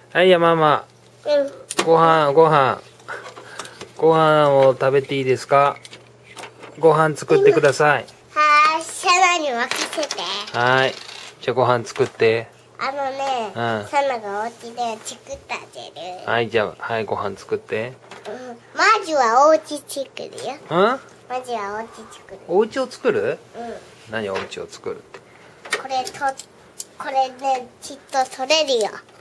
はい、ママ。ご飯を食べていいですか？ご飯作ってください。 はい、サナに任せて。 はい。じゃあご飯作って。 サナがお家で作ってあげる。 はい、じゃあ、はい、ご飯作って。 まずはお家作るよ。 まずはお家作る。 お家を作る？何お家を作るって。 これね、きっと取れるよ。こ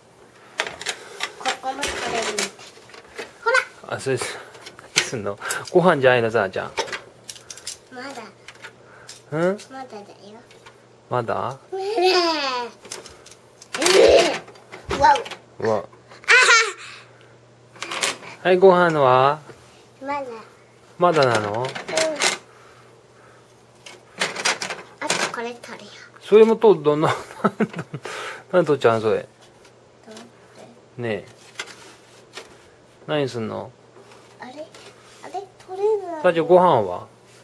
こも取れる。ほら。 あ、それ、何すんの？ご飯じゃないの、さあちゃん。 まだ。 まだだよ。まだ？ わうわ。はい、ご飯は？まだなの？ あとこれ取るよ。 それも取るの？何取っちゃうのそれ？ねえ。何すんの？ あれ取れない。 さあちゃんご飯は？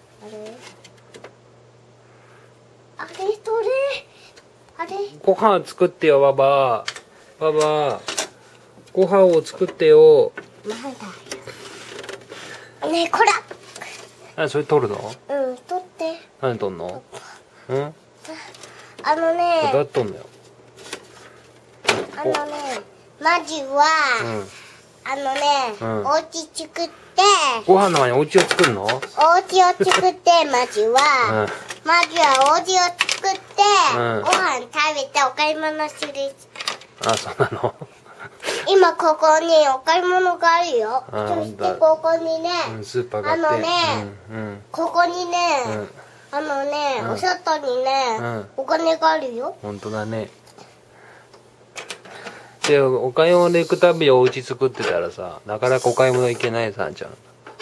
ご飯作ってよ、ババ。ご飯を作ってよ。 まだ。ねえ、こら。 それ取るの？ 取って。 何取んの？どうやって取んのよ。 まずは、お家作って。 ご飯の前にお家を作るの？ お家を作って、まずはお家を作って、ご飯食べてお買い物する。 あ、そうなの？ 今ここにお買い物があるよ。そしてここにね、 スーパーがあって、 ここにね、お外にね、お金があるよ。 本当だね。で、お買い物で行くたびお家作ってたらさ、なかなかお買い物行けないさんちゃん。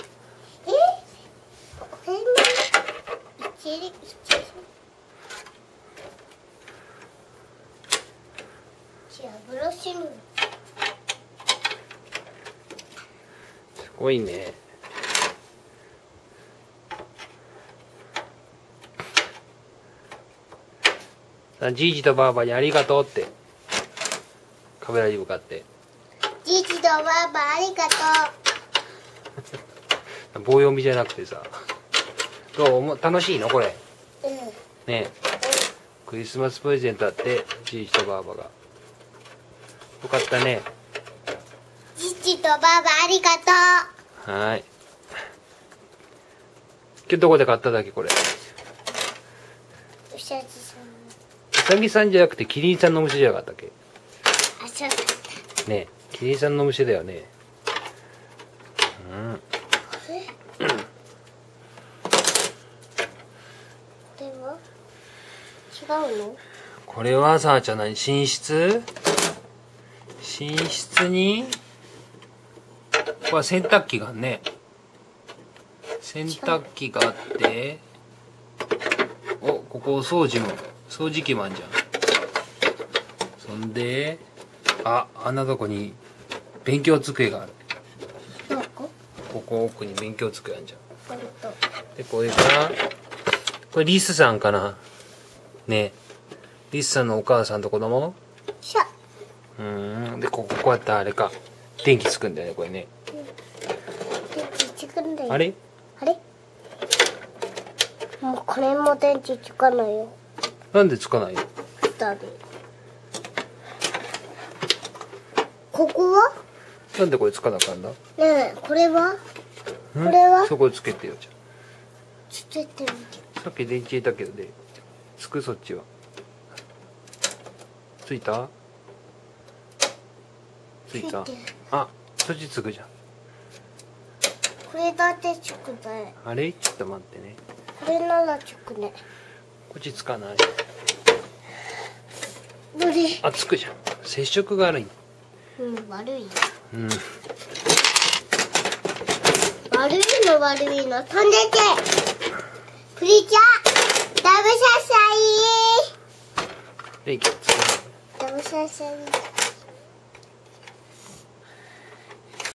すごいね。じいじとばあばにありがとうって。カメラに向かって。 じいじとばあばありがとう。棒読みじゃなくてさ。どう？楽しいのこれ？ねえ。クリスマスプレゼントあって、じいじとばあばが。よかったね。 じいじとばあばありがとう。 はい。今日どこで買っただっけこれ？うさぎさんじゃなくてキリンさんのお店じゃなかったっけ？ あ、そうだった。 ねえ、キリンさんのお店だよね。 では違うの？ これはさあちゃん何？寝室にこれ洗濯機がね。洗濯機があって、ここお掃除機もあんじゃん。そんで、あんなとこに勉強机がある。 どこ？ ここ奥に勉強机あんじゃん。で、これリスさんかな？ね。リスさんのお母さんと子供？で、こうやってあれか。電気つくんだよね、これね。 電気つくんだよ。 あれ？ もうこれも電池つかないよ。 なんでつかないの？ ここは？ なんでこれつかなかんだ？ ねえ、これは？ そこつけてよ、じゃあ。 つけてみて。 さっき電池入れたけどね。つく？そっちは。ついた？あ、そっちつくじゃん。 これだってつくね。 あれ？ちょっと待ってね。 これならつくね。 こっちつかない？あ、つくじゃん。接触が悪い。 悪い。悪いの飛んでて。プリキュアダブササイ。 電気つく。 ダブササイ。